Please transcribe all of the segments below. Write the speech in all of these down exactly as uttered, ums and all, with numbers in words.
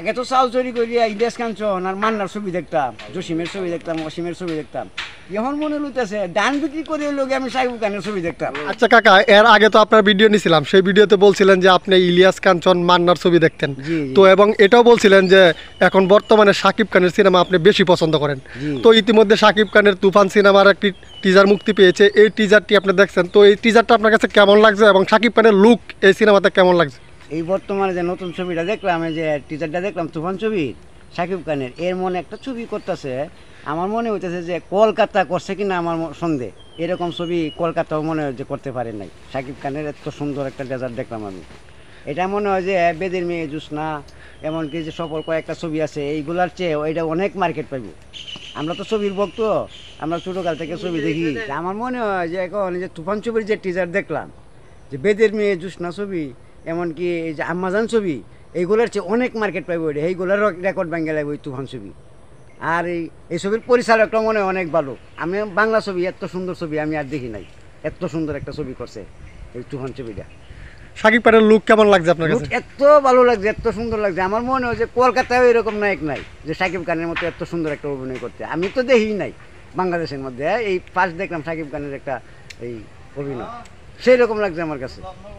আগে তো চাল চুরি করিয়া ইলিয়াস কাঞ্চন আর মান্নার ছবি দেখতাম, জসিমের ছবি দেখতাম, অসীমের ছবি দেখতাম। এখন মনে লইতেছে ডান বিক্রি করে লোকে আমি সাকিব খানের ছবি দেখতাম। আচ্ছা কাকা, এর আগে তো আপনার ভিডিও নিছিলাম, সেই ভিডিওতে বলছিলেন যে আপনি ইলিয়াস কাঞ্চন মান্নার ছবি দেখতেন। জি, জি। তো এবং এটাও বলছিলেন যে এখন বর্তমানে সাকিব খানের সিনেমা আপনি বেশি পছন্দ করেন। জি। তো ইতিমধ্যে সাকিব খানের তুফান সিনেমার একটি টিজার মুক্তি পেয়েছে, এই টিজারটি আপনি দেখছেন, তো এই টিজারটা আপনার কাছে কেমন লাগছে এবং সাকিব খানের লুক এই সিনেমাতে কেমন লাগছে? এই বর্তমানে যে নতুন ছবিটা দেখলাম, এই যে টিজারটা দেখলাম তুফান ছবি সাকিব খানের, এর মনে একটা ছবি করতেছে, আমার মনে হইতেছে যে কলকাতা করছে কিনা আমার ম- সন্দেহ। এরকম ছবি কলকাতাও মনে হয় যে করতে পারে নাই। সাকিব খানের এত সুন্দর একটা টিজার দেখলাম আমি, এটা মনে হয় যে বেদের মেয়ে জুসনা, এমনকি যে সফল কয়েকটা ছবি আছে এইগুলার চেয়ে এটা অনেক মার্কেট পাইব। আমরা তো ছবির ভক্ত, আমরা ছোটোকাল থেকে ছবি দেখি। আমার মনে হয় যে এখন এই যে তুফান ছবির যে টিজার দেখলাম, যে বেদের মেয়ে জুসনা ছবি, এমনকি এই যে আম্মাজান ছবি, এইগুলোর চেয়ে অনেক মার্কেট পাইব। এটা এইগুলোর রেকর্ড ভেঙে লাগবে ওই তুফান ছবি। আর এই এই ছবির পরিচালকটা মনে হয় অনেক ভালো। আমি বাংলা ছবি এত সুন্দর ছবি আমি আর দেখি নাই, এত সুন্দর একটা ছবি করছে এই তুফান ছবিটা। সাকিব খানের লুক কেমন লাগছে আপনার লুক কাছে? এত ভালো লাগছে, এত সুন্দর লাগছে। আমার মনে হয় যে কলকাতায় এরকম নায়ক নাই যে সাকিব খানের মতো এত সুন্দর একটা অভিনয় করতে। আমি তো দেখি নাই বাংলাদেশের মধ্যে, এই ফার্স্ট দেখলাম সাকিব খানের একটা এই অভিনয়, সেই রকম লাগছে আমার কাছে।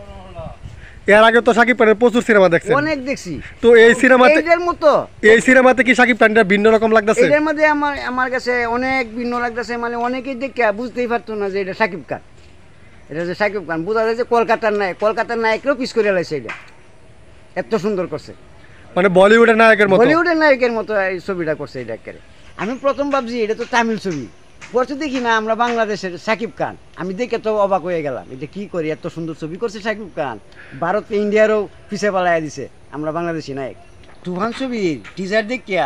এর আগে তো সাকিব খানের প্রচুর সিনেমা দেখছেন, অনেক দেখছি। তো এই সিনেমাতে এইটার মতো এই সিনেমাতে কি সাকিব খানটা ভিন্ন রকম লাগতেছে? এটার মধ্যে আমার আমার কাছে অনেক ভিন্ন লাগতেছে। মানে অনেকেই দেখে বুঝতেই পারতো না যে এটা সাকিব খান, এটা যে সাকিব খান বোঝা যায় যে কলকাতার নায়ক, কলকাতার নায়ককেও পিস করে লাইছে। এটা এত সুন্দর করছে, মানে বলিউডের নায়কের মতো। বলিউডের নায়কের মতো এই ছবিটা করছে। এটা একেবারে আমি প্রথম ভাবছি এটা তো তামিল ছবি, পরে দেখি না আমরা বাংলাদেশের সাকিব খান। আমি দেখে তো অবাক হয়ে গেলাম, এটা কি করি, এত সুন্দর ছবি করছে সাকিব খান। ভারতকে ইন্ডিয়ারও পিছিয়ে পালাই দিছে আমরা বাংলাদেশি নায়ক। তুফান ছবির টিজার দেখিয়া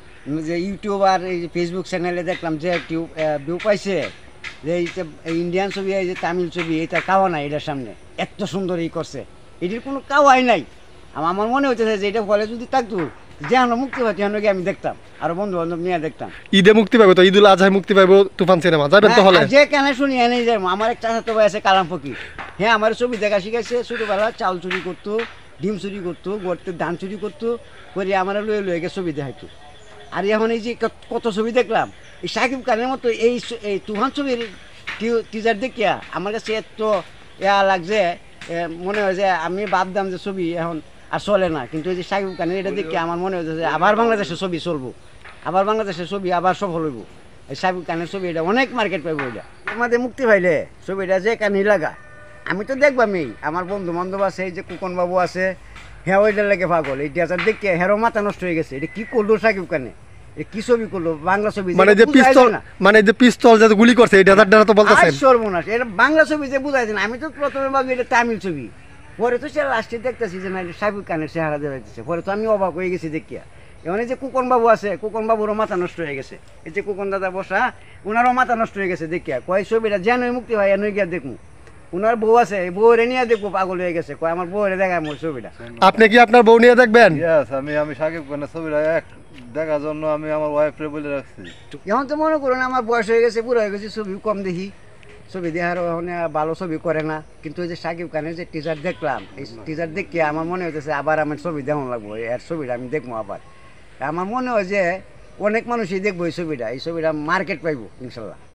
যে ইউটিউব আর এই যে ফেসবুক চ্যানেলে দেখলাম যে টিউব ভিউ পাইছে যে এই যে এই ইন্ডিয়ান ছবি, এই যে তামিল ছবি, এটা কাওয়া নাই এটার সামনে, এত সুন্দর এই করছে। এটির কোনো কাওয়াই নাই। আম- আমার মনে হইতেছে যে এটা ফলে যদি থাকতো যে আমরা মুক্তি পাচ্ছি আমরা আমি দেখতাম, আরো বন্ধু বান্ধব নিয়ে দেখতাম। ঈদে মুক্তি পাবে তো, ঈদুল আজহায় মুক্তি পাবে তুফান সিনেমা, যাবেন তো হলে? হ্যাঁ, যে কেন শুনি এনেই যাবো। আমার এক চাচাতো ভাই আছে কালাম ফকির, হ্যাঁ আমার ছবি দেখা শিখাইছে। ছোটোবেলা চাউল চুরি করতো, ডিম চুরি করতো, গড়তে ধান চুরি করতো, করে আমার লয়ে লয়ে গিয়ে ছবি দেখাইতো। আর এখন এই যে কত- কত ছবি দেখলাম এই সাকিব খানের মতো, এই ছ- এই তুফান ছবির টি- টিজার দেখিয়া আমার কাছে এত ইয়া লাগছে, এ, মনে হয় যে আমি ভাবতাম যে ছবি এখন আর চলে না, কিন্তু এই যে সাকিব খানের এটা দেখে আমার মনে হচ্ছে যে আবার বাংলাদেশের ছবি চলবো, আবার বাংলাদেশের ছবি আবার সফল হইব। এই সাকিব খানের ছবি এটা অনেক মার্কেট পাইব। এটা আমাদের মুক্তি পাইলে ছবিটা যে কানি লাগা আমি তো দেখবামই। আমার বন্ধু বান্ধব আছে, এই যে কুকন বাবু আছে, হ্যাঁ ওইটার লাগে পাগল। এই টিয়াচার দেখে হেরো মাথা নষ্ট হয়ে গেছে, এটা কি করলো সাকিব খানে, এ কি ছবি করলো, বাংলা ছবি মানে যে বুঝাই পিস্তল, যায় না। মানে যে পিস্তল যে গুলি করছে এটা দ্বারা তো বলতেছেন। আজ সর্বনাশ, এটা বাংলা ছবি যে বুঝাই যায় না। আমি তো প্রথমে ভাবি এটা তামিল ছবি, পরে তো সে লাস্টে দেখতেছি যে না এটা সাকিব খানের চেহারা দেওয়া যাচ্ছে, পরে তো আমি অবাক হয়ে গেছি দেখিয়া। এখানে যে কুকন বাবু আছে, কুকন বাবুরও মাথা নষ্ট হয়ে গেছে। এই যে কুকন দাদা বসা, ওনারও মাথা নষ্ট হয়ে গেছে দেখিয়া। কয় ছবিটা যেন মুক্তি হয় এনে গিয়া দেখবো। ওনার বউ আছে, এই বউরে নিয়ে দেখবো, পাগল হয়ে গেছে। কয় আমার বউরে দেখায় মোর ছবিটা। আপনি কি আপনার বউ নিয়ে দেখবেন? ইয়েস, আমি আমি সাকিব খানের ছবিটা এক দেখার জন্য আমি আমার ওয়াইফরে বলে রাখছি। এখন তো মনে করুন আমার বয়স হয়ে গেছে, বুড়ো হয়ে গেছে, ছবি কম দেখি, ছবি দেখার এখন আর ভালো ছবি করে না। কিন্তু ওই যে সাকিব খানের যে টিজার দেখলাম, এই টিজার দেখে আমার মনে হইতেছে আবার আমার ছবি দেখানো লাগবো, এর ছবিটা আমি দেখবো আবার। আমার মনে হয় যে অনেক মানুষই দেখবো এই ছবিটা, এই ছবিটা মার্কেট পাইবো ইনশাল্লাহ।